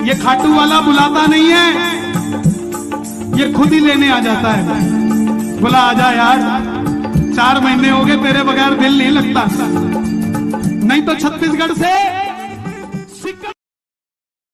ये खाटू वाला बुलाता नहीं है, ये खुद ही लेने आ जाता है। बोला आजा यार, 4 महीने हो गए तेरे बगैर दिल नहीं लगता, नहीं तो छत्तीसगढ़ से